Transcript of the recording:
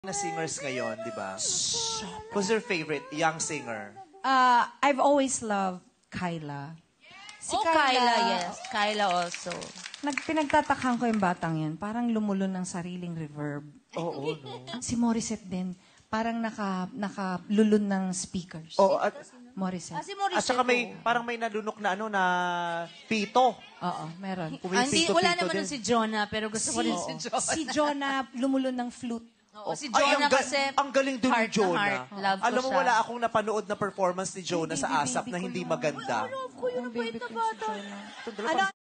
na singers ngayon, di ba? Who's your favorite young singer? I've always loved Kyla. Si Kyla, yes. Kyla also. Pinagtatakhan ko yung batang yun. Parang lumulun ng sariling reverb. Oo, no? Si Morissette din. Parang nakalulun ng speakers. Oo, at Morissette. Si Morissette. saka parang may nalunok na na pito. Oo, meron. Wala naman nun si Jonah, pero gusto ko rin si Jonah. Si Jonah lumulun ng flute. Oo, si Jonah kasi ang galing din ni heart na Jonah. heart. Love ko Alam mo, siya. wala akong napanood na performance ni Jonah sa ASAP na hindi maganda. Yung baby ko si Jonah. Ano?